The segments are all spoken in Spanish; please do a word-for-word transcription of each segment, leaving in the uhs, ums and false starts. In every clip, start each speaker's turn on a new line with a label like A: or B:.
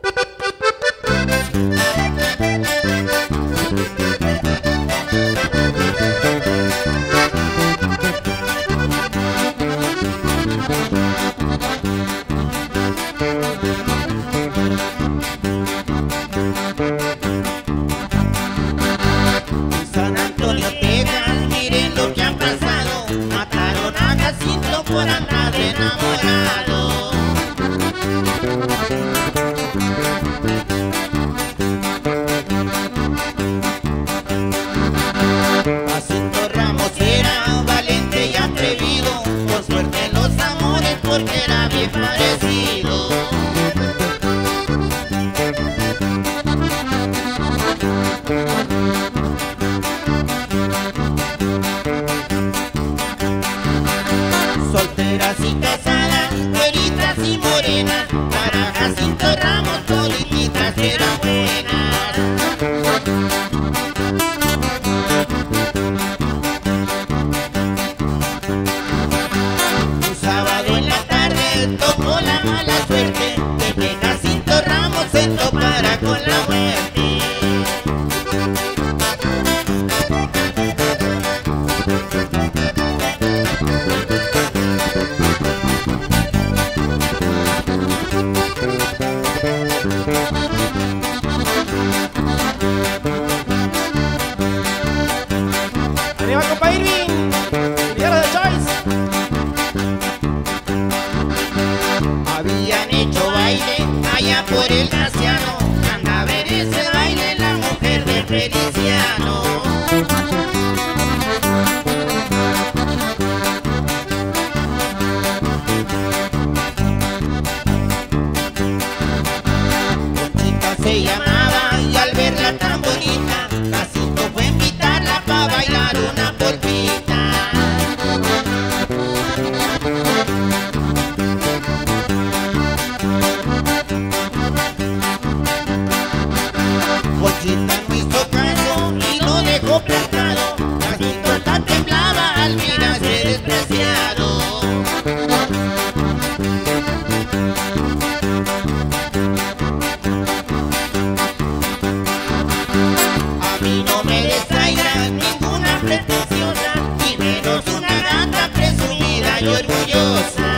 A: San Antonio, Texas, miren lo que ha pasado. Mataron a Jacinto por andar de enamorado. Jacinto Ramos era valiente y atrevido, con suerte en los amores porque era bien parecido. Solteras y casadas, güeritas y morenas, para Jacinto Ramos toditas eran buenas. Un sábado en la tarde tocó la mala suerte de que Jacinto Ramos se topara con la muerte.
B: ¡Arriba, compa Irving! ¡Villano de Choice!
A: Habían hecho baile allá por el Graciano, anda a ver ese baile la mujer de Feliciano. Conchita se llamaba y al verla tan bonita, Jacinto fue a invitarla pa' bailar una polquita. Conchita no hizo caso y lo dejó plantado. Jacinto hasta temblaba al mirarse despreciado. A mí no me distraiga ninguna pretenciosa, y menos una gata presumida y orgullosa.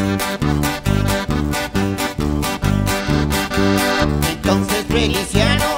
A: Entonces Feliciano